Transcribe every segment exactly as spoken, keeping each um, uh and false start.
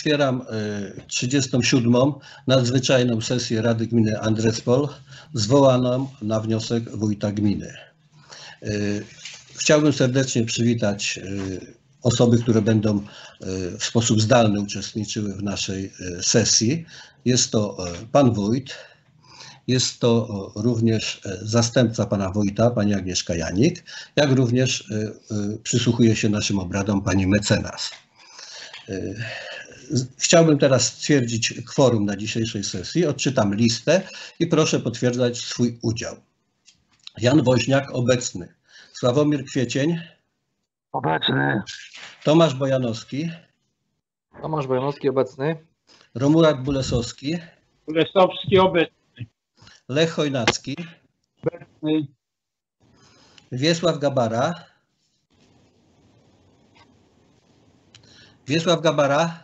Otwieram trzydziestą siódmą nadzwyczajną sesję Rady Gminy Andrespol, zwołaną na wniosek wójta gminy. Chciałbym serdecznie przywitać osoby, które będą w sposób zdalny uczestniczyły w naszej sesji. Jest to pan wójt, jest to również zastępca pana wójta, pani Agnieszka Janik, jak również przysłuchuje się naszym obradom pani mecenas. Chciałbym teraz stwierdzić kworum na dzisiejszej sesji. Odczytam listę i proszę potwierdzać swój udział. Jan Woźniak obecny. Sławomir Kwiecień. Obecny. Tomasz Bojanowski. Tomasz Bojanowski obecny. Romuald Bulesowski. Bulesowski obecny. Lech Chojnacki. Obecny. Wiesław Gabara. Wiesław Gabara.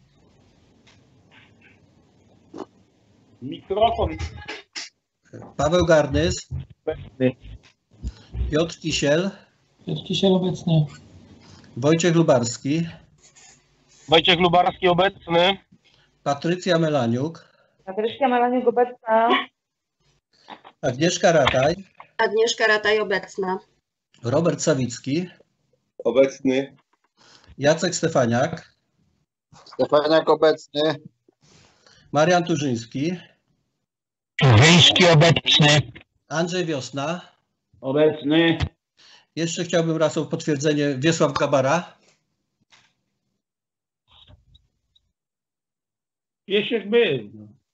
Mikrofon. Paweł Garnys. Obecny. Piotr Kisiel. Piotr Kisiel obecny. Wojciech Lubarski. Wojciech Lubarski obecny. Patrycja Melaniuk. Patrycja Melaniuk obecna. Agnieszka Rataj. Agnieszka Rataj obecna. Robert Sawicki. Obecny. Jacek Stefaniak. Stefaniak obecny. Marian Turzyński. Turzyński obecny. Andrzej Wiosna. Obecny. Jeszcze chciałbym raz o potwierdzenie. Wiesław Gabara. Piesiek był.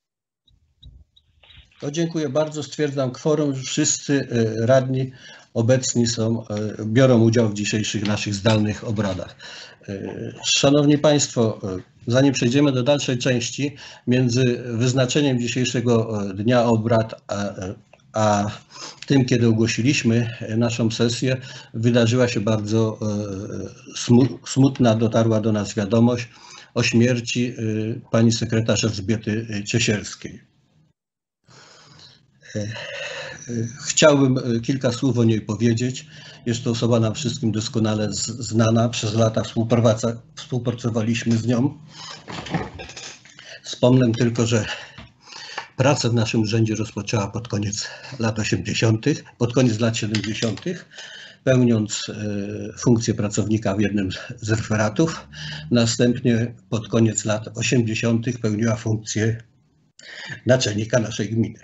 To dziękuję bardzo. Stwierdzam kworum. Wszyscy radni obecni są, biorą udział w dzisiejszych naszych zdalnych obradach. Szanowni Państwo, zanim przejdziemy do dalszej części, między wyznaczeniem dzisiejszego dnia obrad a, a tym, kiedy ogłosiliśmy naszą sesję, wydarzyła się bardzo smutna, dotarła do nas wiadomość o śmierci pani sekretarz Elżbiety Ciesielskiej. Chciałbym kilka słów o niej powiedzieć. Jest to osoba nam wszystkim doskonale znana. Przez lata współpracowaliśmy z nią. Wspomnę tylko, że pracę w naszym urzędzie rozpoczęła pod koniec lat osiemdziesiątych, pod koniec lat siedemdziesiątych, pełniąc funkcję pracownika w jednym z referatów. Następnie pod koniec lat osiemdziesiątych pełniła funkcję naczelnika naszej gminy.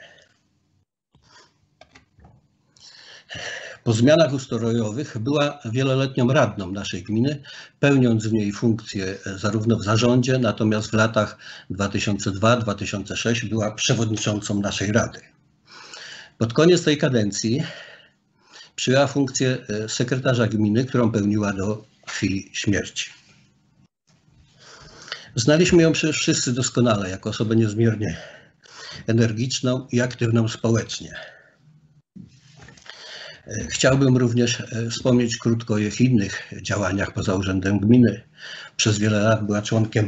Po zmianach ustrojowych była wieloletnią radną naszej gminy, pełniąc w niej funkcję zarówno w zarządzie, natomiast w latach dwa tysiące drugi do dwa tysiące szóstego była przewodniczącą naszej rady. Pod koniec tej kadencji przyjęła funkcję sekretarza gminy, którą pełniła do chwili śmierci. Znaliśmy ją przecież wszyscy doskonale jako osobę niezmiernie energiczną i aktywną społecznie. Chciałbym również wspomnieć krótko o jej innych działaniach poza urzędem gminy. Przez wiele lat była członkiem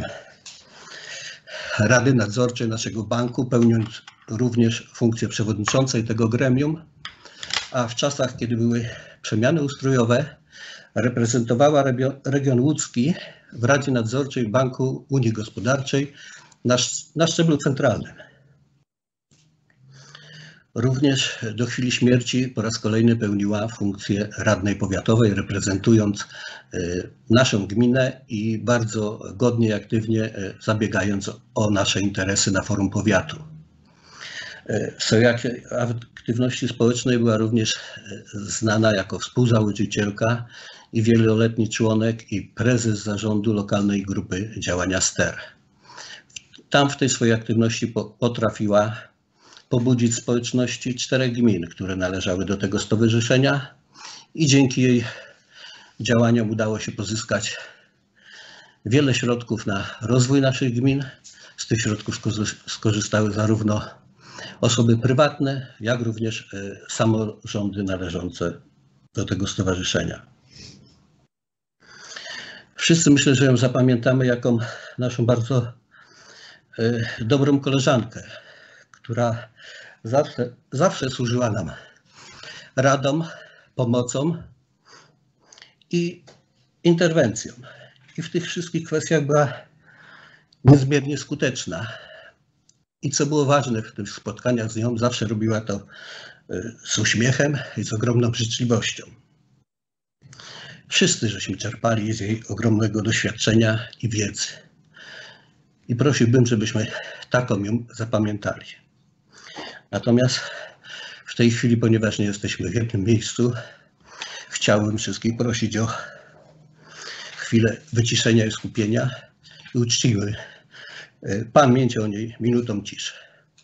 Rady Nadzorczej naszego banku, pełniąc również funkcję przewodniczącej tego gremium, a w czasach, kiedy były przemiany ustrojowe, reprezentowała region łódzki w Radzie Nadzorczej Banku Unii Gospodarczej na, na szczeblu centralnym. Również do chwili śmierci po raz kolejny pełniła funkcję radnej powiatowej, reprezentując naszą gminę i bardzo godnie i aktywnie zabiegając o nasze interesy na forum powiatu. W swojej aktywności społecznej była również znana jako współzałożycielka i wieloletni członek i prezes zarządu lokalnej grupy działania S T E R. Tam w tej swojej aktywności potrafiła pobudzić społeczności czterech gmin, które należały do tego stowarzyszenia, i dzięki jej działaniom udało się pozyskać wiele środków na rozwój naszych gmin. Z tych środków skorzystały zarówno osoby prywatne, jak również samorządy należące do tego stowarzyszenia. Wszyscy, myślę, że ją zapamiętamy jako naszą bardzo dobrą koleżankę, która zawsze, zawsze służyła nam radą, pomocą i interwencją. I w tych wszystkich kwestiach była niezmiernie skuteczna. I co było ważne w tych spotkaniach z nią, zawsze robiła to z uśmiechem i z ogromną życzliwością. Wszyscy żeśmy czerpali z jej ogromnego doświadczenia i wiedzy. I prosiłbym, żebyśmy taką ją zapamiętali. Natomiast w tej chwili, ponieważ nie jesteśmy w jednym miejscu, chciałbym wszystkich prosić o chwilę wyciszenia i skupienia i uczciły pamięć o niej minutą ciszy.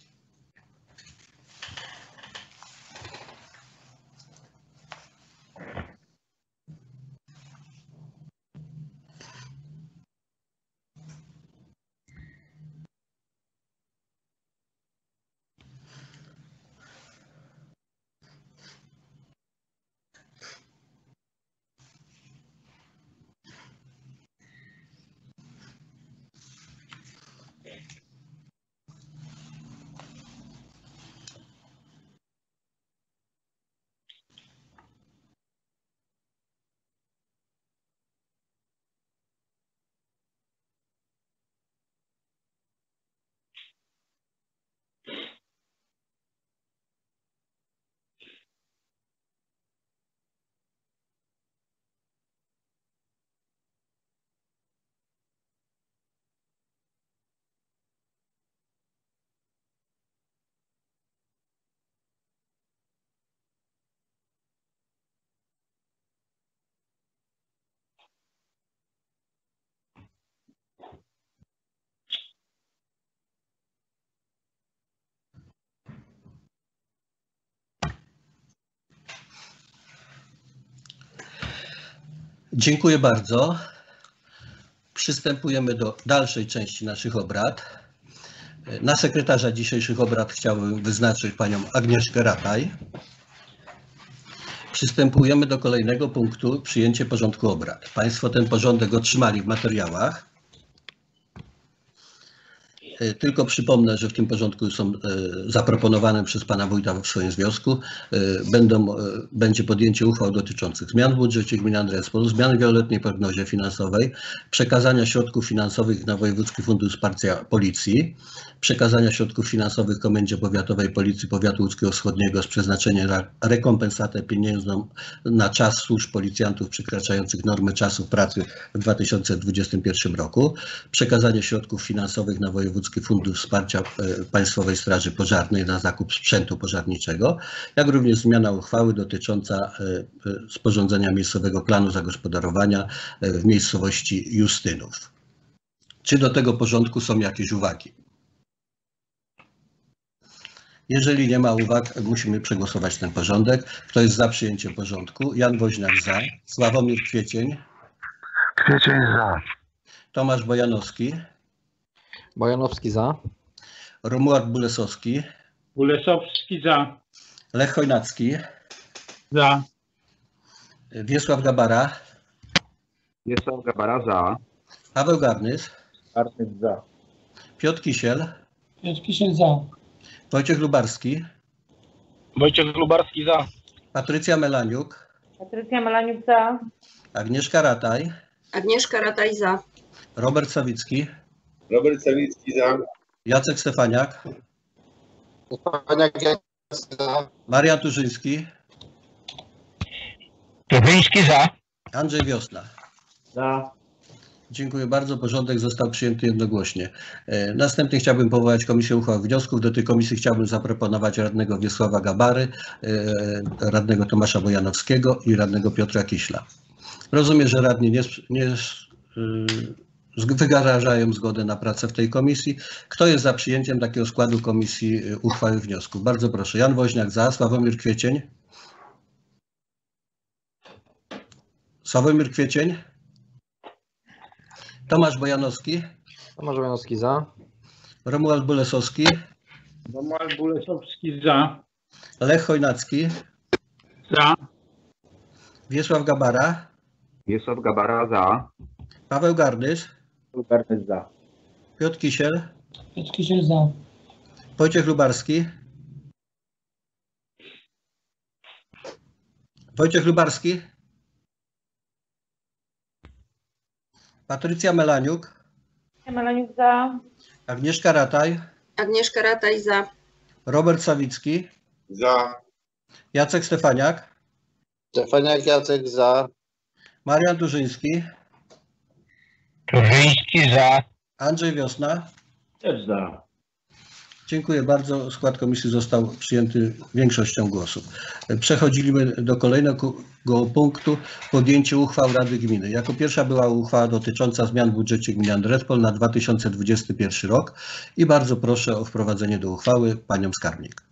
Dziękuję bardzo. Przystępujemy do dalszej części naszych obrad. Na sekretarza dzisiejszych obrad chciałbym wyznaczyć panią Agnieszkę Rataj. Przystępujemy do kolejnego punktu, przyjęcie porządku obrad. Państwo ten porządek otrzymali w materiałach. Tylko przypomnę, że w tym porządku są zaproponowane przez pana wójta w swoim związku. Będą, będzie podjęcie uchwał dotyczących zmian w budżecie gminy Andrespol, zmian w wieloletniej prognozie finansowej, przekazania środków finansowych na Wojewódzki Fundusz Wsparcia Policji, przekazania środków finansowych Komendzie Powiatowej Policji Powiatu Łódzkiego Wschodniego z przeznaczeniem na rekompensatę pieniężną na czas służb policjantów przekraczających normy czasu pracy w dwa tysiące dwudziestym pierwszym roku, przekazanie środków finansowych na Wojewódzki Fundusz Wsparcia Państwowej Straży Pożarnej na zakup sprzętu pożarniczego, jak również zmiana uchwały dotycząca sporządzenia miejscowego planu zagospodarowania w miejscowości Justynów. Czy do tego porządku są jakieś uwagi? Jeżeli nie ma uwag, musimy przegłosować ten porządek. Kto jest za przyjęciem porządku? Jan Woźniak za. Sławomir Kwiecień. Kwiecień za. Tomasz Bojanowski. Bojanowski za. Romuald Bulesowski. Bulesowski za. Lech Chojnacki. Za. Wiesław Gabara. Wiesław Gabara za. Paweł Garnys. Artyk za. Piotr Kisiel. Piotr Kisiel za. Wojciech Lubarski. Wojciech Lubarski za. Patrycja Melaniuk. Patrycja Malaniuk za. Agnieszka Rataj. Agnieszka Rataj za. Robert Sawicki. Robert Sawicki za. Jacek Stefaniak. Stefaniak za. Marian Turzyński. Turzyński za. Andrzej Wiosna. Za. Dziękuję bardzo. Porządek został przyjęty jednogłośnie. Następnie chciałbym powołać Komisję Uchwał Wniosków. Do tej komisji chciałbym zaproponować radnego Wiesława Gabary, radnego Tomasza Bojanowskiego i radnego Piotra Kiśla. Rozumiem, że radni nie, nie wyrażają zgodę na pracę w tej komisji. Kto jest za przyjęciem takiego składu komisji uchwały wniosku? Bardzo proszę. Jan Woźniak za. Sławomir Kwiecień. Sławomir Kwiecień. Tomasz Bojanowski. Tomasz Bojanowski za. Romuald Bulesowski. Romuald Bulesowski za. Lech Chojnacki. Za. Wiesław Gabara. Wiesław Gabara za. Paweł Garnys. Lubarny za. Piotr Kisiel. Piotr Kisiel za. Wojciech Lubarski. Wojciech Lubarski. Patrycja Melaniuk. Melaniuk za. Agnieszka Rataj, Agnieszka Rataj za. Robert Sawicki, Za. Jacek Stefaniak, Stefaniak Jacek za. Marian Durzyński, Turzyński za. Andrzej Wiosna. Też za. Dziękuję bardzo. Skład komisji został przyjęty większością głosów. Przechodzimy do kolejnego punktu. Podjęcie uchwał Rady Gminy. Jako pierwsza była uchwała dotycząca zmian w budżecie gminy Andrespol na dwa tysiące dwudziesty pierwszy rok i bardzo proszę o wprowadzenie do uchwały panią skarbnik.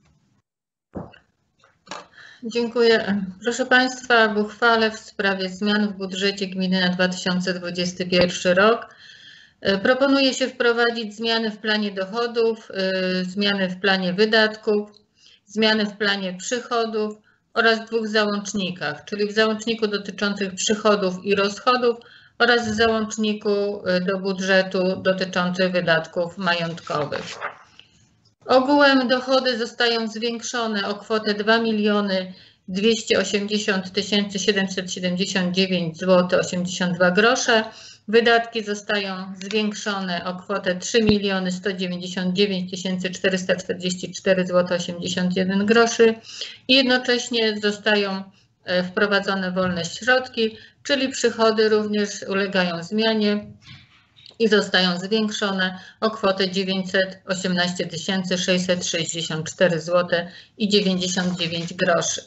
Dziękuję. Proszę Państwa, w uchwale w sprawie zmian w budżecie gminy na dwa tysiące dwudziesty pierwszy rok proponuje się wprowadzić zmiany w planie dochodów, zmiany w planie wydatków, zmiany w planie przychodów oraz dwóch załącznikach, czyli w załączniku dotyczących przychodów i rozchodów oraz w załączniku do budżetu dotyczących wydatków majątkowych. Ogółem dochody zostają zwiększone o kwotę dwa miliony dwieście osiemdziesiąt tysięcy siedemset siedemdziesiąt dziewięć złotych osiemdziesiąt dwa grosze. Wydatki zostają zwiększone o kwotę trzy miliony sto dziewięćdziesiąt dziewięć tysięcy czterysta czterdzieści cztery złotych osiemdziesiąt jeden groszy i jednocześnie zostają wprowadzone wolne środki, czyli przychody również ulegają zmianie i zostają zwiększone o kwotę dziewięćset osiemnaście tysięcy sześćset sześćdziesiąt cztery złotych i dziewięćdziesiąt dziewięć groszy.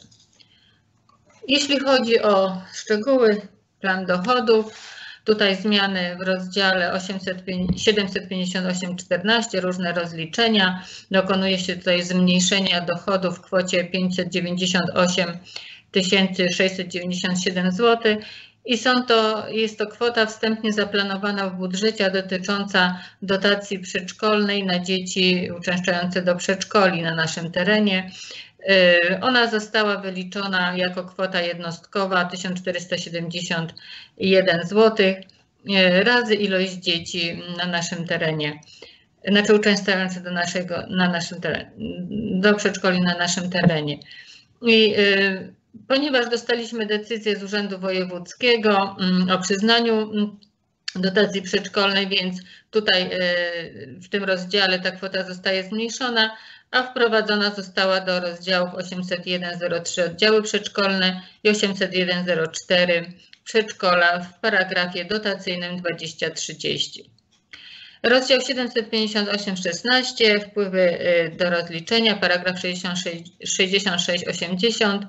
Jeśli chodzi o szczegóły, plan dochodów, tutaj zmiany w rozdziale siedemset pięćdziesiąt osiem czternaście, różne rozliczenia. Dokonuje się tutaj zmniejszenia dochodów w kwocie pięćset dziewięćdziesiąt osiem tysięcy sześćset dziewięćdziesiąt siedem złotych i są to, jest to kwota wstępnie zaplanowana w budżecie dotycząca dotacji przedszkolnej na dzieci uczęszczające do przedszkoli na naszym terenie. Ona została wyliczona jako kwota jednostkowa tysiąc czterysta siedemdziesiąt jeden złotych razy ilość dzieci na naszym terenie, znaczy uczęszczające do naszego, na naszym terenie, do przedszkoli na naszym terenie. I ponieważ dostaliśmy decyzję z Urzędu Wojewódzkiego o przyznaniu dotacji przedszkolnej, więc tutaj w tym rozdziale ta kwota zostaje zmniejszona, a wprowadzona została do rozdziałów osiemset jeden zero trzy oddziały przedszkolne i osiemset jeden zero cztery przedszkola w paragrafie dotacyjnym dwadzieścia trzydzieści. Rozdział siedemset pięćdziesiąt osiem szesnaście, wpływy do rozliczenia, paragraf sześćdziesiąt sześć osiemdziesiąt,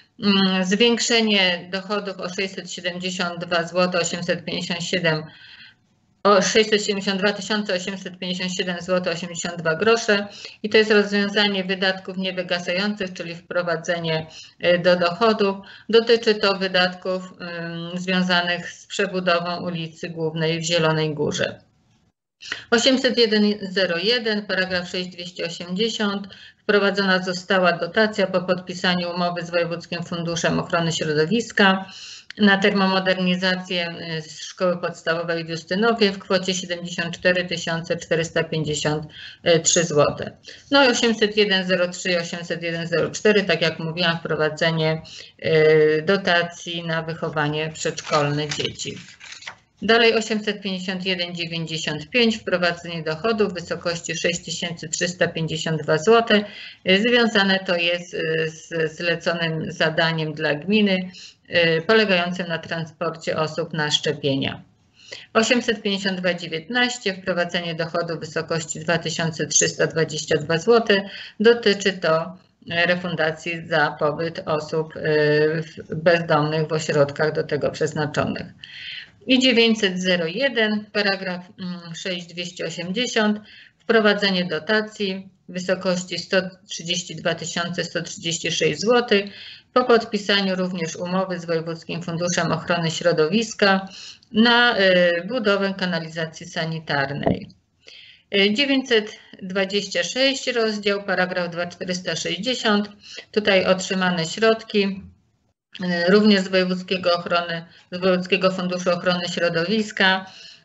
zwiększenie dochodów o sześćset siedemdziesiąt dwa złotych osiemset pięćdziesiąt siedem o sześćset siedemdziesiąt dwa tysiące osiemset pięćdziesiąt siedem złotych osiemdziesiąt dwa grosze i to jest rozwiązanie wydatków niewygasających, czyli wprowadzenie do dochodów. Dotyczy to wydatków um, związanych z przebudową ulicy Głównej w Zielonej Górze. osiemset jeden zero jeden, paragraf sześć dwieście osiemdziesiąt. Wprowadzona została dotacja po podpisaniu umowy z Wojewódzkim Funduszem Ochrony Środowiska na termomodernizację Szkoły Podstawowej w Justynowie w kwocie siedemdziesiąt cztery tysiące czterysta pięćdziesiąt trzy złote. No i osiemset jeden zero trzy i osiemset jeden zero cztery, tak jak mówiłam, wprowadzenie dotacji na wychowanie przedszkolne dzieci. Dalej osiemset pięćdziesiąt jeden dziewięćdziesiąt pięć, wprowadzenie dochodów w wysokości sześć tysięcy trzysta pięćdziesiąt dwa złote. Związane to jest z zleconym zadaniem dla gminy polegającym na transporcie osób na szczepienia. osiemset pięćdziesiąt dwa dziewiętnaście, wprowadzenie dochodu w wysokości dwa tysiące trzysta dwadzieścia dwa złote. Dotyczy to refundacji za pobyt osób bezdomnych w ośrodkach do tego przeznaczonych. I dziewięćset zero jeden, paragraf sześć dwieście osiemdziesiąt, wprowadzenie dotacji w wysokości sto trzydzieści dwa tysiące sto trzydzieści sześć złotych po podpisaniu również umowy z Wojewódzkim Funduszem Ochrony Środowiska na budowę kanalizacji sanitarnej. dziewięćset dwadzieścia sześć, rozdział, paragraf dwa tysiące czterysta sześćdziesiąt, tutaj otrzymane środki również z Wojewódzkiego, ochrony, z Wojewódzkiego Funduszu Ochrony Środowiska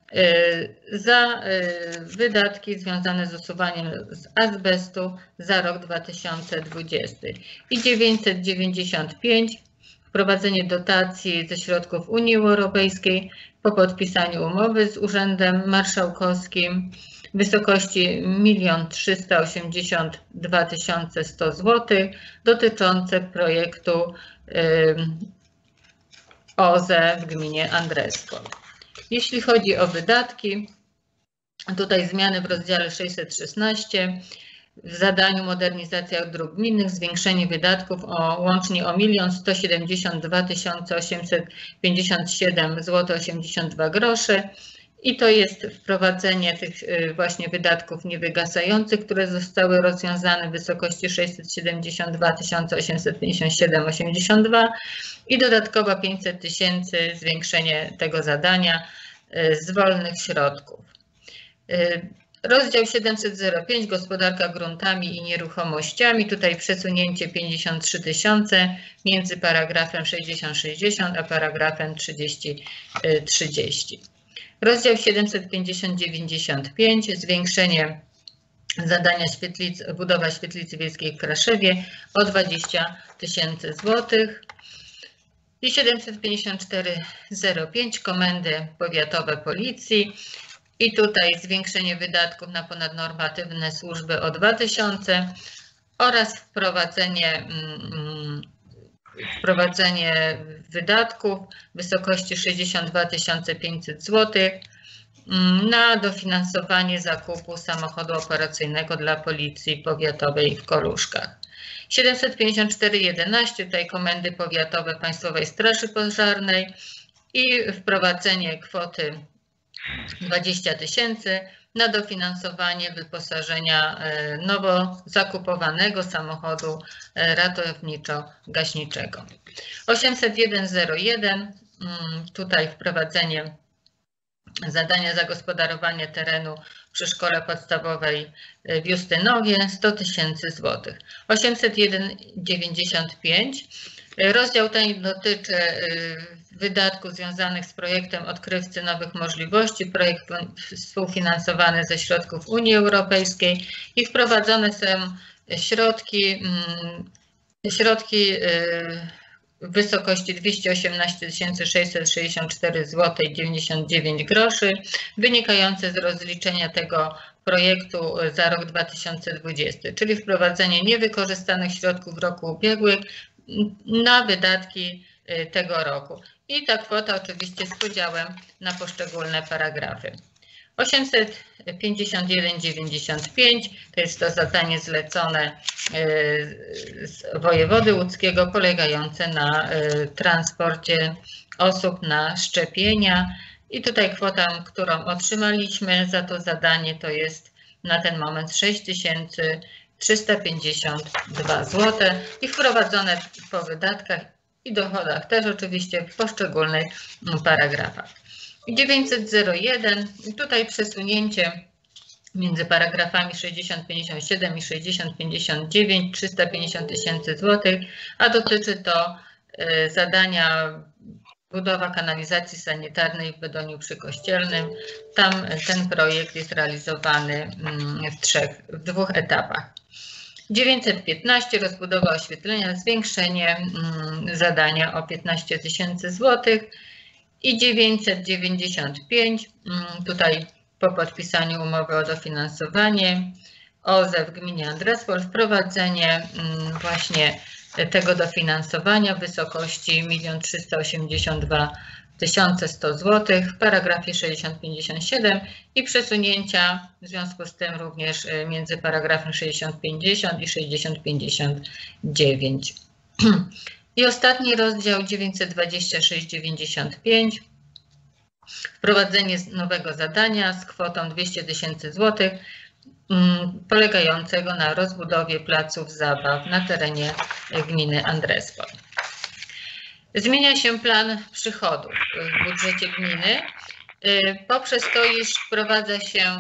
za wydatki związane z usuwaniem z azbestu za rok dwa tysiące dwudziesty. I dziewięćset dziewięćdziesiąt pięć, wprowadzenie dotacji ze środków Unii Europejskiej po podpisaniu umowy z Urzędem Marszałkowskim w wysokości milion trzysta osiemdziesiąt dwa tysiące sto złotych dotyczące projektu O Z E w gminie Andrespol. Jeśli chodzi o wydatki, tutaj zmiany w rozdziale sześćset szesnaście. W zadaniu modernizacja dróg gminnych zwiększenie wydatków o łącznie o milion sto siedemdziesiąt dwa tysiące osiemset pięćdziesiąt siedem złotych osiemdziesiąt dwa groszy i to jest wprowadzenie tych właśnie wydatków niewygasających, które zostały rozwiązane w wysokości sześćset siedemdziesiąt dwa tysiące osiemset pięćdziesiąt siedem złotych osiemdziesiąt dwa groszy i dodatkowo pięćset tysięcy zwiększenie tego zadania z wolnych środków. Rozdział siedemset pięć gospodarka gruntami i nieruchomościami. Tutaj przesunięcie pięćdziesiąt trzy tysiące między paragrafem sześćdziesiąt sześćdziesiąt a paragrafem trzydzieści trzydzieści. Rozdział siedemset pięćdziesiąt dziewięćdziesiąt pięć zwiększenie zadania świetlic, budowa świetlicy wiejskiej w Kraszewie o dwadzieścia tysięcy złotych. I siedemset pięćdziesiąt cztery zero pięć komendy powiatowe policji. I tutaj zwiększenie wydatków na ponadnormatywne służby o dwa tysiące oraz wprowadzenie, wprowadzenie wydatków w wysokości sześćdziesiąt dwa tysiące pięćset złotych na dofinansowanie zakupu samochodu operacyjnego dla Policji Powiatowej w Koluszkach. siedemset pięćdziesiąt cztery jedenaście, tutaj komendy powiatowe Państwowej Straży Pożarnej i wprowadzenie kwoty dwadzieścia tysięcy na dofinansowanie wyposażenia nowo zakupowanego samochodu ratowniczo-gaśniczego. osiemset jeden zero jeden, tutaj wprowadzenie zadania zagospodarowanie terenu przy szkole podstawowej w Justynowie sto tysięcy złotych. osiemset jeden dziewięćdziesiąt pięć. Rozdział ten dotyczy wydatków związanych z projektem Odkrywcy Nowych Możliwości, projekt współfinansowany ze środków Unii Europejskiej i wprowadzone są środki, środki w wysokości dwieście osiemnaście tysięcy sześćset sześćdziesiąt cztery złotych dziewięćdziesiąt dziewięć groszy wynikające z rozliczenia tego projektu za rok dwa tysiące dwudziesty, czyli wprowadzenie niewykorzystanych środków w roku ubiegłym na wydatki tego roku. I ta kwota oczywiście z podziałem na poszczególne paragrafy. osiemset pięćdziesiąt jeden dziewięćdziesiąt pięć to jest to zadanie zlecone z wojewody łódzkiego polegające na transporcie osób na szczepienia. I tutaj kwota, którą otrzymaliśmy za to zadanie, to jest na ten moment sześć tysięcy trzysta pięćdziesiąt dwa złote i wprowadzone po wydatkach i dochodach też oczywiście w poszczególnych paragrafach. dziewięćset jeden, tutaj przesunięcie między paragrafami sześćdziesiąt pięćdziesiąt siedem i sześćdziesiąt pięćdziesiąt dziewięć, trzysta pięćdziesiąt tysięcy złotych, a dotyczy to zadania budowa kanalizacji sanitarnej w Bedoniu Przykościelnym. Tam ten projekt jest realizowany w trzech, w dwóch etapach. dziewięćset piętnaście rozbudowa oświetlenia, zwiększenie zadania o piętnaście tysięcy złotych i dziewięćset dziewięćdziesiąt pięć, tutaj po podpisaniu umowy o dofinansowanie O Z E w gminie Andrespol wprowadzenie właśnie tego dofinansowania w wysokości milion trzysta osiemdziesiąt dwa tysiące sto złotych w paragrafie sześćdziesiąt pięćdziesiąt siedem i przesunięcia w związku z tym również między paragrafem sześćdziesiąt pięćdziesiąt i sześćdziesiąt pięćdziesiąt dziewięć. I ostatni rozdział dziewięćset dwadzieścia sześć dziewięćdziesiąt pięć. Wprowadzenie nowego zadania z kwotą dwieście tysięcy złotych polegającego na rozbudowie placów zabaw na terenie gminy Andrespol. Zmienia się plan przychodów w budżecie gminy poprzez to, iż wprowadza się,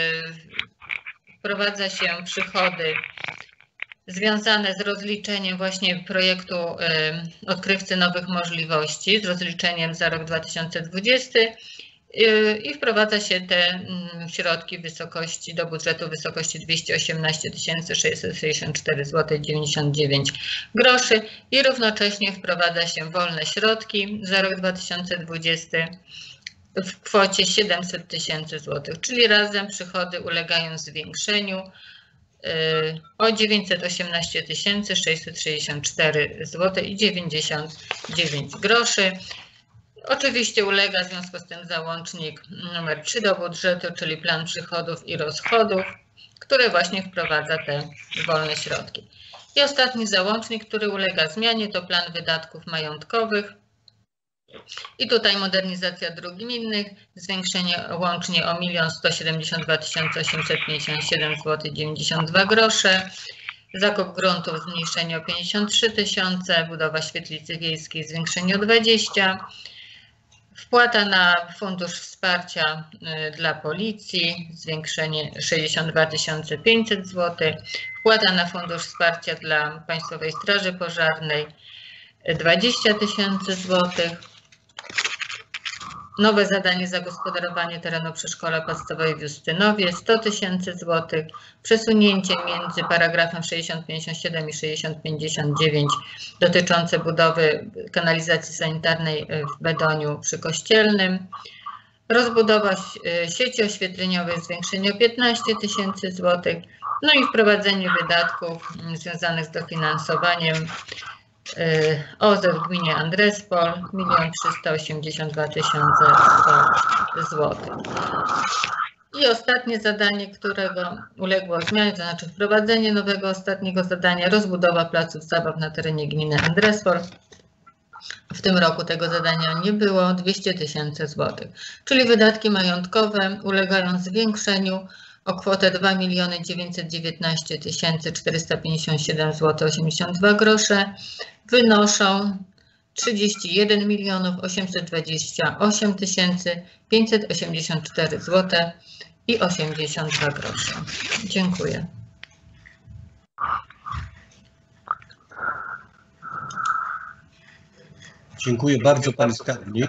wprowadza się przychody związane z rozliczeniem właśnie projektu Odkrywcy Nowych Możliwości, z rozliczeniem za rok dwa tysiące dwudziesty i wprowadza się te środki w wysokości do budżetu w wysokości dwieście osiemnaście tysięcy sześćset sześćdziesiąt cztery złote dziewięćdziesiąt dziewięć groszy i równocześnie wprowadza się wolne środki za rok dwa tysiące dwudziesty w kwocie siedemset tysięcy złotych, czyli razem przychody ulegają zwiększeniu o dziewięćset osiemnaście tysięcy sześćset sześćdziesiąt cztery złote i dziewięćdziesiąt dziewięć groszy. Oczywiście ulega w związku z tym załącznik numer trzy do budżetu, czyli plan przychodów i rozchodów, który właśnie wprowadza te wolne środki. I ostatni załącznik, który ulega zmianie, to plan wydatków majątkowych. I tutaj modernizacja dróg gminnych, zwiększenie łącznie o milion sto siedemdziesiąt dwa tysiące osiemset pięćdziesiąt siedem złotych dziewięćdziesiąt dwa grosze. Zakup gruntów zmniejszenie o pięćdziesiąt trzy tysiące, budowa świetlicy wiejskiej zwiększenie o dwadzieścia. Wpłata na fundusz wsparcia dla policji, zwiększenie sześćdziesiąt dwa tysiące pięćset złotych. Wpłata na fundusz wsparcia dla Państwowej Straży Pożarnej dwadzieścia tysięcy złotych. Nowe zadanie zagospodarowanie terenu przy Szkole Podstawowej w Justynowie sto tysięcy złotych. Przesunięcie między paragrafem sześćdziesiąt pięćdziesiąt siedem i sześćdziesiąt pięćdziesiąt dziewięć dotyczące budowy kanalizacji sanitarnej w Bedoniu przy Kościelnym. Rozbudowa sieci oświetleniowej zwiększenie o piętnaście tysięcy złotych. No i wprowadzenie wydatków związanych z dofinansowaniem O Z E w gminie Andrespol milion trzysta osiemdziesiąt dwa tysiące sto złotych. I ostatnie zadanie, którego uległo zmianie, to znaczy wprowadzenie nowego ostatniego zadania, rozbudowa placów zabaw na terenie gminy Andrespol. W tym roku tego zadania nie było, dwieście tysięcy złotych. Czyli wydatki majątkowe ulegają zwiększeniu o kwotę dwa miliony dziewięćset dziewiętnaście tysięcy czterysta pięćdziesiąt siedem złotych osiemdziesiąt dwa grosze, wynoszą trzydzieści jeden milionów osiemset dwadzieścia osiem tysięcy pięćset osiemdziesiąt cztery złote i osiemdziesiąt dwa grosze. Dziękuję. Dziękuję bardzo Pani Skarbnik.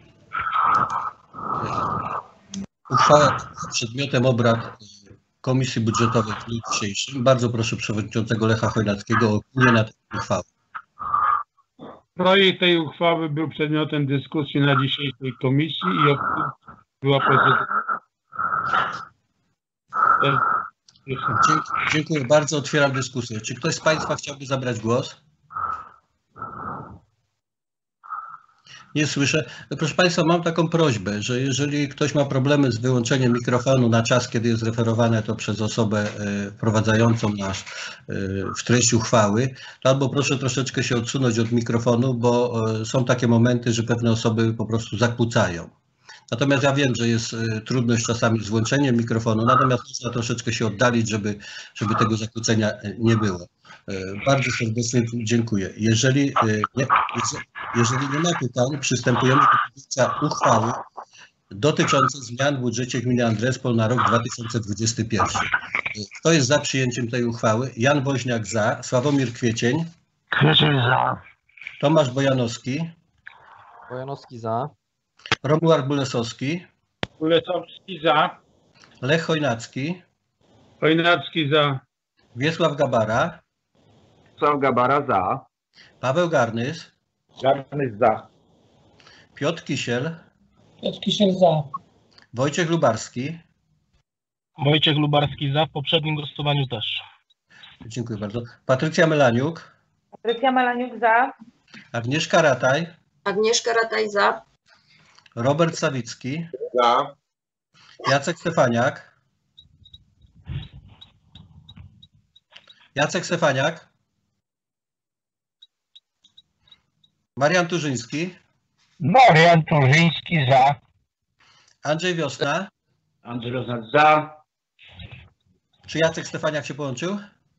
Uchwała przedmiotem obrad Komisji Budżetowej w dniu dzisiejszym. Bardzo proszę Przewodniczącego Lecha Chojnackiego o opinię na tę uchwałę. Projekt tej uchwały był przedmiotem dyskusji na dzisiejszej komisji i opinia była pozytywna. Dziękuję bardzo. Otwieram dyskusję. Czy ktoś z Państwa chciałby zabrać głos? Nie słyszę. Proszę Państwa, mam taką prośbę, że jeżeli ktoś ma problemy z wyłączeniem mikrofonu na czas, kiedy jest referowane to przez osobę wprowadzającą nas w treść uchwały, to albo proszę troszeczkę się odsunąć od mikrofonu, bo są takie momenty, że pewne osoby po prostu zakłócają. Natomiast ja wiem, że jest trudność czasami z włączeniem mikrofonu, natomiast można troszeczkę się oddalić, żeby, żeby tego zakłócenia nie było. Bardzo serdecznie dziękuję. Jeżeli nie, jeżeli nie ma pytań, przystępujemy do podjęcia uchwały dotyczącej zmian w budżecie gminy Andrespol na rok dwa tysiące dwudziesty pierwszy. Kto jest za przyjęciem tej uchwały? Jan Woźniak za, Sławomir Kwiecień. Kwiecień za. Tomasz Bojanowski. Bojanowski za. Romuald Bulesowski. Bulesowski za. Lech Chojnacki. Chojnacki za. Wiesław Gabara. Wiesław Gabara za. Paweł Garnys. Garnys za. Piotr Kisiel. Piotr Kisiel za. Wojciech Lubarski. Wojciech Lubarski za. W poprzednim głosowaniu też. Dziękuję bardzo. Patrycja Melaniuk. Patrycja Malaniuk za. Agnieszka Rataj. Agnieszka Rataj za. Robert Sawicki. Za. Jacek Stefaniak. Jacek Stefaniak. Marian Turzyński. Marian Turzyński za. Andrzej Wiosna. Andrzej Wiosna za. Czy Jacek Stefaniak się połączył?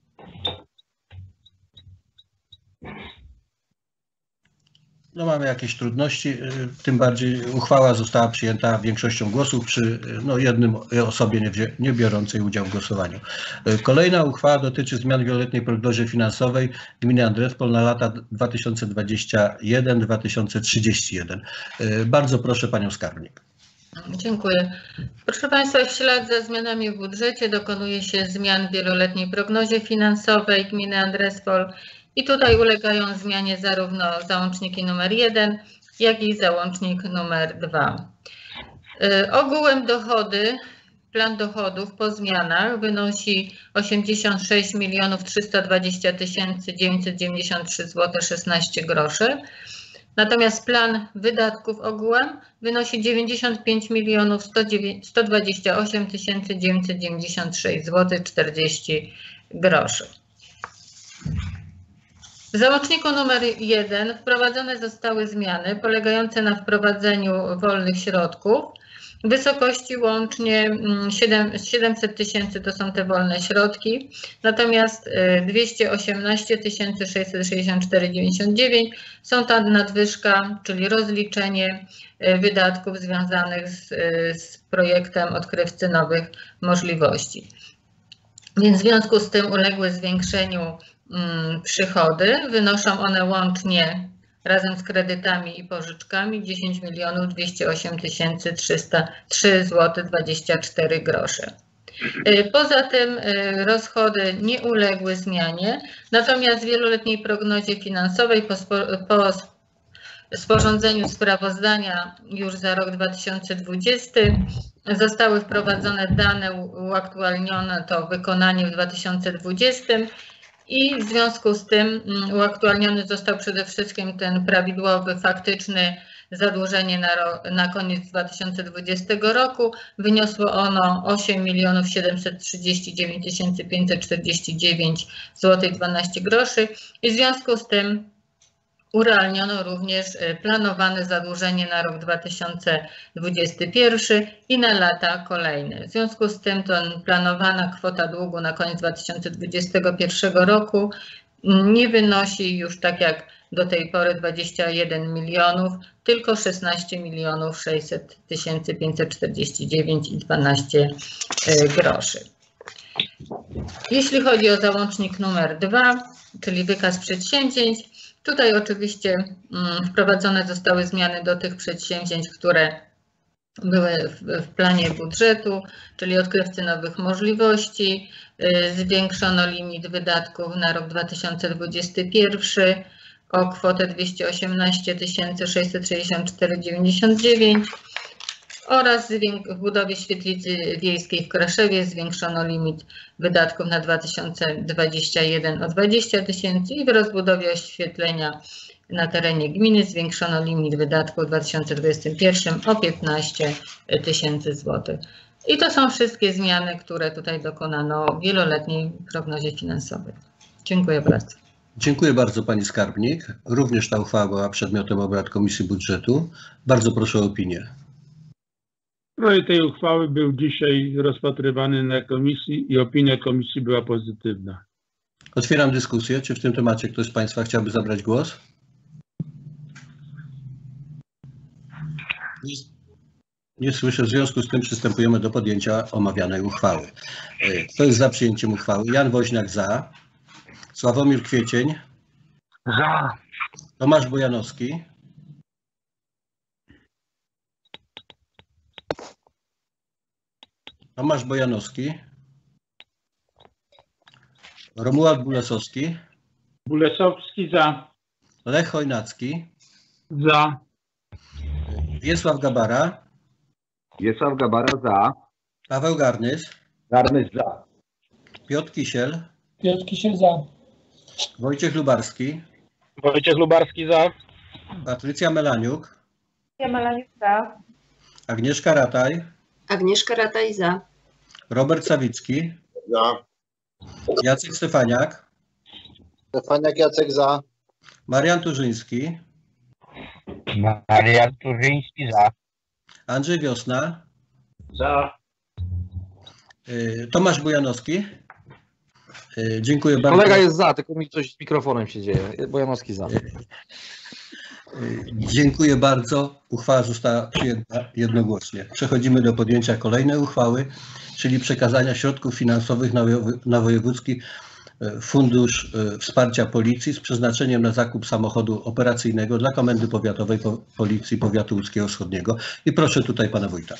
No mamy jakieś trudności, tym bardziej uchwała została przyjęta większością głosów przy no, jednym osobie nie, nie biorącej udziału w głosowaniu. Kolejna uchwała dotyczy zmian w wieloletniej prognozie finansowej gminy Andrespol na lata dwa tysiące dwudziesty pierwszy do dwa tysiące trzydziestego pierwszego. Bardzo proszę Panią Skarbnik. Dziękuję. Proszę Państwa, w ślad za zmianami w budżecie dokonuje się zmian w wieloletniej prognozie finansowej gminy Andrespol i tutaj ulegają zmianie zarówno załączniki numer jeden, jak i załącznik numer dwa. Ogółem dochody, plan dochodów po zmianach wynosi osiemdziesiąt sześć milionów trzysta dwadzieścia tysięcy dziewięćset dziewięćdziesiąt trzy złote szesnaście groszy. Natomiast plan wydatków ogółem wynosi dziewięćdziesiąt pięć milionów sto dwadzieścia osiem tysięcy dziewięćset dziewięćdziesiąt sześć złotych czterdzieści groszy. W załączniku numer jeden wprowadzone zostały zmiany polegające na wprowadzeniu wolnych środków w wysokości łącznie siedemset tysięcy to są te wolne środki, natomiast dwieście osiemnaście tysięcy sześćset sześćdziesiąt cztery przecinek dziewięćdziesiąt dziewięć są ta nadwyżka, czyli rozliczenie wydatków związanych z, z projektem Odkrywcy Nowych Możliwości. Więc w związku z tym uległy zwiększeniu hmm, przychody, wynoszą one łącznie razem z kredytami i pożyczkami dziesięć milionów dwieście osiem tysięcy trzysta trzy złote dwadzieścia cztery grosze. Poza tym rozchody nie uległy zmianie, natomiast w wieloletniej prognozie finansowej po, po sporządzeniu sprawozdania już za rok dwa tysiące dwudziesty zostały wprowadzone dane, uaktualnione to wykonanie w dwa tysiące dwudziestym. I w związku z tym uaktualniony został przede wszystkim ten prawidłowy, faktyczny zadłużenie na, na koniec dwa tysiące dwudziestego roku. Wyniosło ono osiem milionów siedemset trzydzieści dziewięć tysięcy pięćset czterdzieści dziewięć złotych dwanaście groszy i w związku z tym urealniono również planowane zadłużenie na rok dwa tysiące dwudziesty pierwszy i na lata kolejne. W związku z tym to planowana kwota długu na koniec dwa tysiące dwudziestego pierwszego roku nie wynosi już tak jak do tej pory dwadzieścia jeden milionów, tylko szesnaście milionów sześćset tysięcy pięćset czterdzieści dziewięć i dwanaście groszy. Jeśli chodzi o załącznik numer dwa, czyli wykaz przedsięwzięć, tutaj oczywiście wprowadzone zostały zmiany do tych przedsięwzięć, które były w planie budżetu, czyli Odkrywcy Nowych Możliwości. Zwiększono limit wydatków na rok dwa tysiące dwudziesty pierwszy o kwotę dwieście osiemnaście tysięcy sześćset sześćdziesiąt cztery przecinek dziewięćdziesiąt dziewięć oraz w budowie świetlicy wiejskiej w Kraszewie zwiększono limit wydatków na dwa tysiące dwudziesty pierwszy o dwadzieścia tysięcy i w rozbudowie oświetlenia na terenie gminy zwiększono limit wydatków w dwa tysiące dwudziestym pierwszym o piętnaście tysięcy złotych. I to są wszystkie zmiany, które tutaj dokonano w wieloletniej prognozie finansowej. Dziękuję bardzo. Dziękuję bardzo Pani Skarbnik. Również ta uchwała była przedmiotem obrad Komisji Budżetu. Bardzo proszę o opinię. Projekt tej uchwały był dzisiaj rozpatrywany na komisji i opinia komisji była pozytywna. Otwieram dyskusję. Czy w tym temacie ktoś z Państwa chciałby zabrać głos? Nie, nie słyszę. W związku z tym przystępujemy do podjęcia omawianej uchwały. Kto jest za przyjęciem uchwały? Jan Woźniak za. Sławomir Kwiecień. Za. Tomasz Bojanowski. Tomasz Bojanowski. Romuald Bulesowski. Bulesowski za. Lech Chojnacki. Za. Wiesław Gabara. Wiesław Gabara za. Paweł Garnys. Garnys za. Piotr Kisiel. Piotr Kisiel za. Wojciech Lubarski. Wojciech Lubarski za. Patrycja Melaniuk. Patrycja Melaniuk za. Agnieszka Rataj. Agnieszka Rataj za. Robert Sawicki. Za. Jacek Stefaniak. Stefaniak Jacek za. Marian Turzyński. Marian Turzyński za. Andrzej Wiosna. Za. Tomasz Bojanowski. Dziękuję bardzo. Kolega jest za, tylko mi coś z mikrofonem się dzieje. Bojanowski za. Dziękuję bardzo. Uchwała została przyjęta jednogłośnie. Przechodzimy do podjęcia kolejnej uchwały, czyli przekazania środków finansowych na wojewódzki Fundusz Wsparcia Policji z przeznaczeniem na zakup samochodu operacyjnego dla Komendy Powiatowej Policji Powiatu Łódzkiego Wschodniego. I proszę tutaj pana wójta.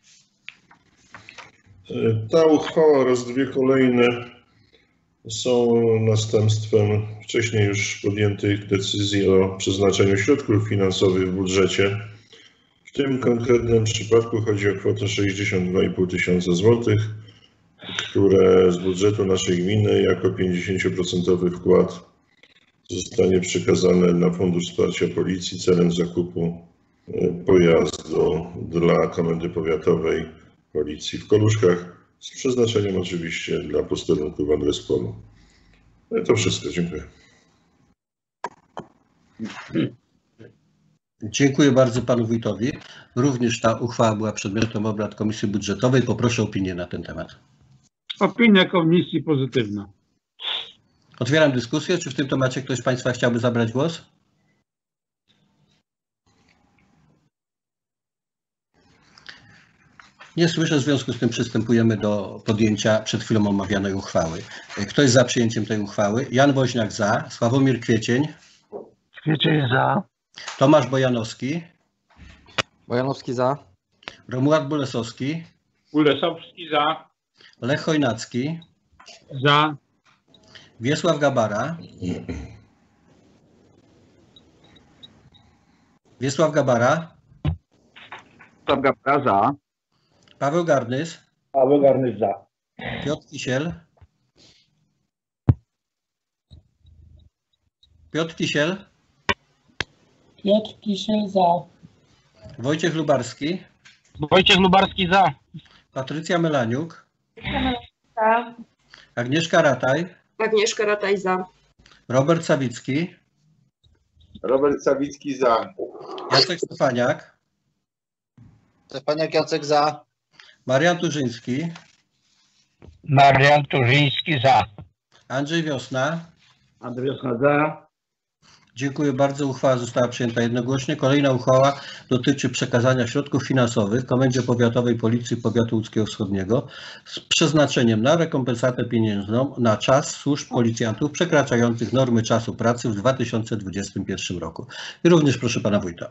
Ta uchwała oraz dwie kolejne są następstwem wcześniej już podjętych decyzji o przeznaczeniu środków finansowych w budżecie. W tym konkretnym przypadku chodzi o kwotę sześćdziesiąt dwa i pół tysiąca złotych, które z budżetu naszej gminy jako pięćdziesięcioprocentowy wkład zostanie przekazane na Fundusz Wsparcia Policji celem zakupu pojazdu dla Komendy Powiatowej Policji w Koluszkach z przeznaczeniem oczywiście dla posterunku w Adrespolu. No i to wszystko. Dziękuję. Dziękuję bardzo panu wójtowi. Również ta uchwała była przedmiotem obrad Komisji Budżetowej. Poproszę o opinię na ten temat. Opinia komisji pozytywna. Otwieram dyskusję. Czy w tym temacie ktoś z państwa chciałby zabrać głos? Nie słyszę, w związku z tym przystępujemy do podjęcia przed chwilą omawianej uchwały. Kto jest za przyjęciem tej uchwały? Jan Woźniak za, Sławomir Kwiecień. Kwiecień za. Tomasz Bojanowski. Bojanowski za. Romuald Bolesowski. Bolesowski za. Lech Chojnacki. Za. Wiesław Gabara. Wiesław Gabara. Wiesław Gabara za. Paweł Garnys. Paweł Garnys za. Piotr Kisiel. Piotr Kisiel. Piotr Kisiel za. Wojciech Lubarski. Wojciech Lubarski za. Patrycja Melaniuk. Za. Agnieszka Rataj. Agnieszka Rataj za. Robert Sawicki. Robert Sawicki za. Jacek Stefaniak. Stefaniak Jacek za. Marian Turzyński. Marian Turzyński za. Andrzej Wiosna. Andrzej Wiosna za. Dziękuję bardzo. Uchwała została przyjęta jednogłośnie. Kolejna uchwała dotyczy przekazania środków finansowych Komendzie Powiatowej Policji Powiatu Łódzkiego Wschodniego z przeznaczeniem na rekompensatę pieniężną na czas służb policjantów przekraczających normy czasu pracy w dwa tysiące dwudziestym pierwszym roku. I również proszę pana wójta.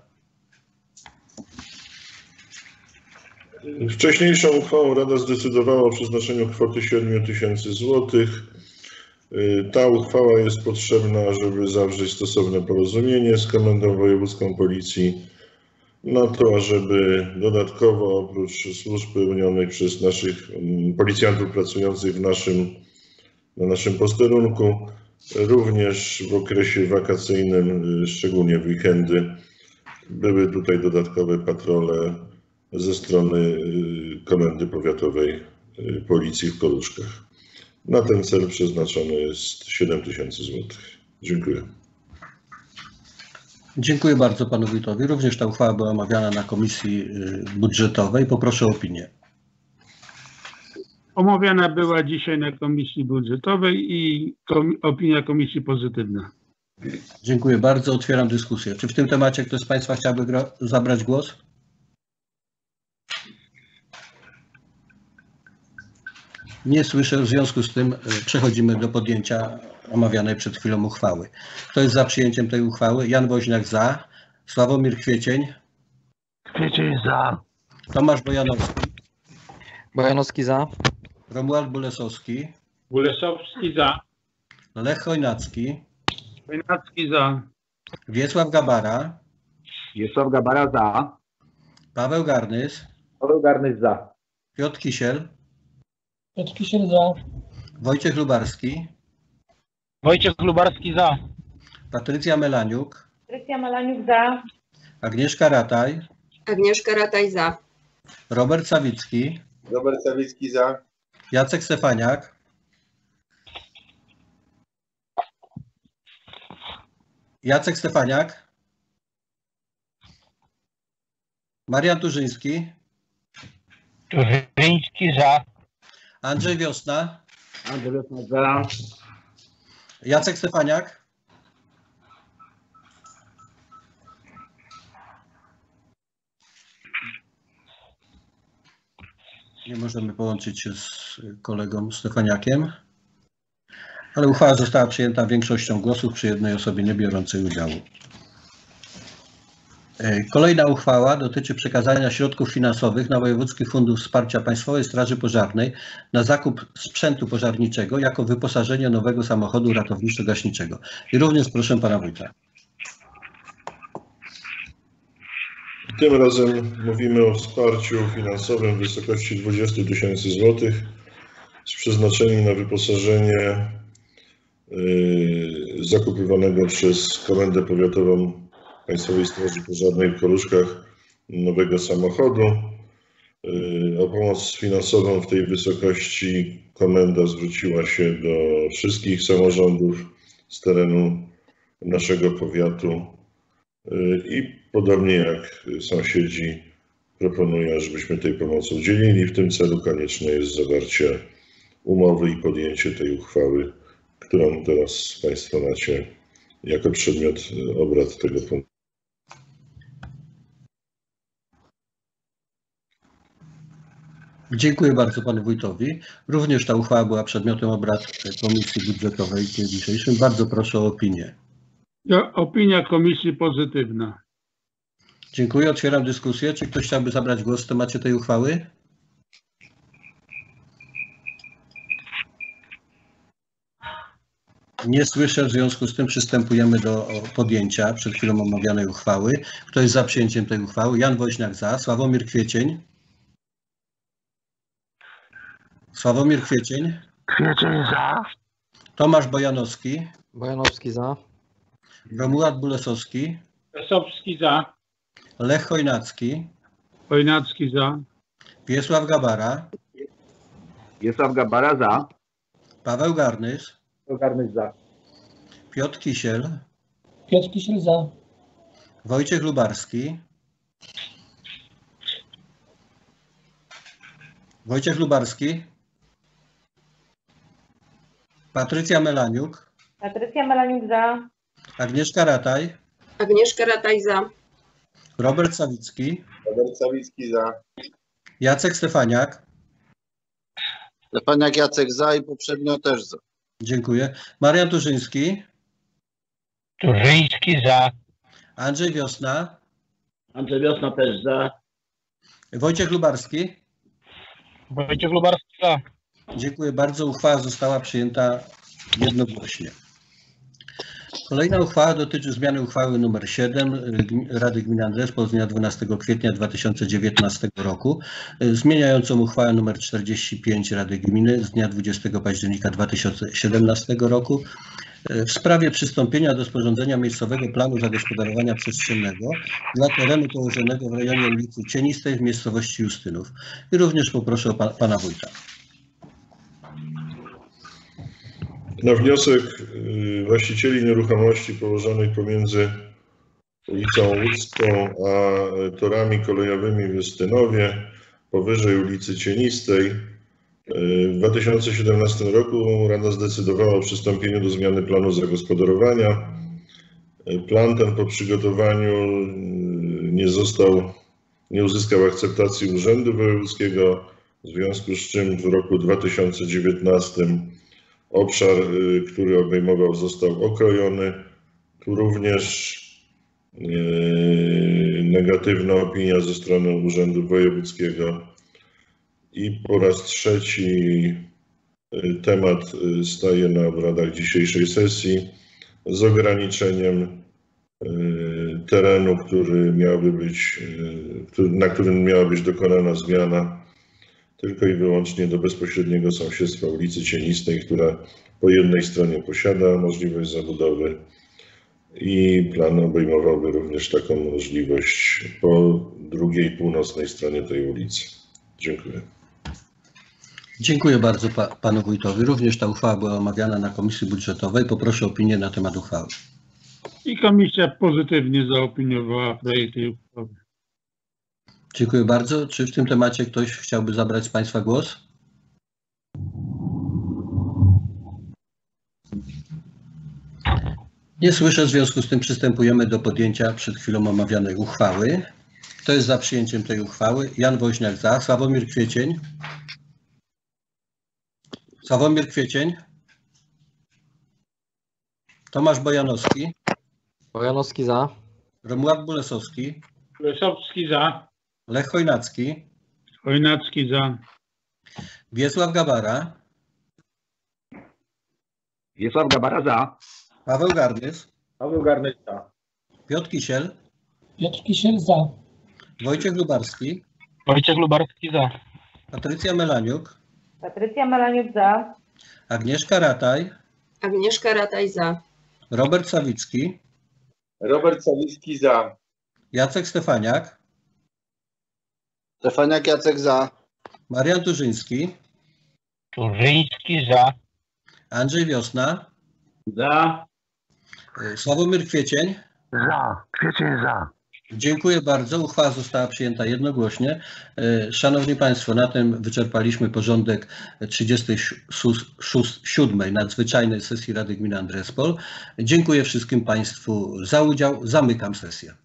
Wcześniejszą uchwałą Rada zdecydowała o przeznaczeniu kwoty siedmiu tysięcy złotych. Ta uchwała jest potrzebna, żeby zawrzeć stosowne porozumienie z Komendą Wojewódzką Policji na to, ażeby dodatkowo oprócz służb pełnionych przez naszych policjantów pracujących w naszym, na naszym posterunku, również w okresie wakacyjnym, szczególnie w weekendy, były tutaj dodatkowe patrole ze strony Komendy Powiatowej Policji w Koluszkach. Na ten cel przeznaczone jest siedem tysięcy złotych. Dziękuję. Dziękuję bardzo panu wójtowi. Również ta uchwała była omawiana na Komisji Budżetowej. Poproszę o opinię. Omawiana była dzisiaj na Komisji Budżetowej i kom opinia komisji pozytywna. Dziękuję bardzo. Otwieram dyskusję. Czy w tym temacie ktoś z państwa chciałby zabrać głos? Nie słyszę, w związku z tym przechodzimy do podjęcia omawianej przed chwilą uchwały. Kto jest za przyjęciem tej uchwały? Jan Woźniak za, Sławomir Kwiecień. Kwiecień za. Tomasz Bojanowski. Bojanowski za. Romuald Bolesowski. Bolesowski za. Lech Chojnacki. Chojnacki za. Wiesław Gabara. Wiesław Gabara za. Paweł Garnys. Paweł Garnys za. Piotr Kisiel. Piotr Kisiel za. Wojciech Lubarski. Wojciech Lubarski za. Patrycja Melaniuk. Patrycja Malaniuk za. Agnieszka Rataj. Agnieszka Rataj za. Robert Sawicki. Robert Sawicki za. Jacek Stefaniak. Jacek Stefaniak. Marian Turzyński. Turzyński za. Andrzej Wiosna. Andrzej Wiosna za. Jacek Stefaniak. Nie możemy połączyć się z kolegą Stefaniakiem. ale uchwała została przyjęta większością głosów przy jednej osobie nie biorącej udziału. Kolejna uchwała dotyczy przekazania środków finansowych na Wojewódzki Fundusz Wsparcia Państwowej Straży Pożarnej na zakup sprzętu pożarniczego jako wyposażenie nowego samochodu ratowniczo-gaśniczego. I również proszę pana wójta. Tym razem mówimy o wsparciu finansowym w wysokości dwadzieścia tysięcy złotych z przeznaczeniem na wyposażenie yy, zakupywanego przez Komendę Powiatową Państwowej Straży Pożarnej w Koluszkach nowego samochodu. O pomoc finansową w tej wysokości komenda zwróciła się do wszystkich samorządów z terenu naszego powiatu i podobnie jak sąsiedzi proponuję, żebyśmy tej pomocy udzielili. W tym celu konieczne jest zawarcie umowy i podjęcie tej uchwały, którą teraz Państwo macie jako przedmiot obrad tego punktu. Dziękuję bardzo panu wójtowi. Również ta uchwała była przedmiotem obrad Komisji Budżetowej w dniu dzisiejszym. Bardzo proszę o opinię. Ja, opinia komisji pozytywna. Dziękuję. Otwieram dyskusję. Czy ktoś chciałby zabrać głos w temacie tej uchwały? Nie słyszę, w związku z tym przystępujemy do podjęcia przed chwilą omawianej uchwały. Kto jest za przyjęciem tej uchwały? Jan Woźniak za. Sławomir Kwiecień. Sławomir Kwiecień. Kwiecień za. Tomasz Bojanowski. Bojanowski za. Romuald Bulesowski. Lesowski za. Lech Chojnacki. Chojnacki za. Wiesław Gabara. Wiesław Gabara za. Paweł Garnys. Garnys za. Piotr Kisiel. Piotr Kisiel za. Wojciech Lubarski. Wojciech Lubarski. Patrycja Melaniuk. Patrycja Melaniuk za. Agnieszka Rataj. Agnieszka Rataj za. Robert Sawicki. Robert Sawicki za. Jacek Stefaniak. Stefaniak Jacek za i poprzednio też za. Dziękuję. Marian Turzyński. Turzyński za. Andrzej Wiosna. Andrzej Wiosna też za. Wojciech Lubarski. Wojciech Lubarski za. Dziękuję bardzo. Uchwała została przyjęta jednogłośnie. Kolejna uchwała dotyczy zmiany uchwały nr siedem Rady Gminy Andrespol z dnia dwunastego kwietnia dwa tysiące dziewiętnastego roku, zmieniającą uchwałę nr czterdzieści pięć Rady Gminy z dnia dwudziestego października dwa tysiące siedemnastego roku w sprawie przystąpienia do sporządzenia miejscowego planu zagospodarowania przestrzennego dla terenu położonego w rejonie ulicy Cienistej w miejscowości Justynów. I również poproszę o pa, pana wójta. Na wniosek właścicieli nieruchomości położonych pomiędzy ulicą Łódzką a torami kolejowymi w Justynowie, powyżej ulicy Cienistej, w dwa tysiące siedemnastym roku Rada zdecydowała o przystąpieniu do zmiany planu zagospodarowania. Plan ten po przygotowaniu nie został, nie uzyskał akceptacji Urzędu Wojewódzkiego, w związku z czym w roku dwa tysiące dziewiętnastym obszar, który obejmował, został okrojony. Tu również negatywna opinia ze strony Urzędu Wojewódzkiego. I po raz trzeci temat staje na obradach dzisiejszej sesji z ograniczeniem terenu, który miałby być, na którym miała być dokonana zmiana tylko i wyłącznie do bezpośredniego sąsiedztwa ulicy Cienistej, która po jednej stronie posiada możliwość zabudowy i plan obejmowałby również taką możliwość po drugiej, północnej stronie tej ulicy. Dziękuję. Dziękuję bardzo pa, panu wójtowi. Również ta uchwała była omawiana na Komisji Budżetowej. Poproszę o opinię na temat uchwały. I komisja pozytywnie zaopiniowała projekt tej uchwały. Dziękuję bardzo. Czy w tym temacie ktoś chciałby zabrać z państwa głos? Nie słyszę, w związku z tym przystępujemy do podjęcia przed chwilą omawianej uchwały. Kto jest za przyjęciem tej uchwały? Jan Woźniak za. Sławomir Kwiecień. Sławomir Kwiecień. Tomasz Bojanowski, Bojanowski za. Romuald Bolesowski, Lesowski za. Lech Chojnacki, Chojnacki za. Wiesław Gabara, Wiesław Gabara za. Paweł Gardys, Paweł Garnys za. Piotr Kisiel, Piotr Kisiel za. Wojciech Lubarski, Wojciech Lubarski za. Patrycja Melaniuk, Patrycja Malaniuk za. Agnieszka Rataj, Agnieszka Rataj za. Robert Sawicki, Robert Sawicki za. Jacek Stefaniak, Stefaniak Jacek za. Marian Turzyński, Turzyński za. Andrzej Wiosna, Za. Sławomir Kwiecień. Za. Kwiecień za. Dziękuję bardzo. Uchwała została przyjęta jednogłośnie. Szanowni Państwo, na tym wyczerpaliśmy porządek trzydziestej siódmej nadzwyczajnej sesji Rady Gminy Andrespol. Dziękuję wszystkim Państwu za udział. Zamykam sesję.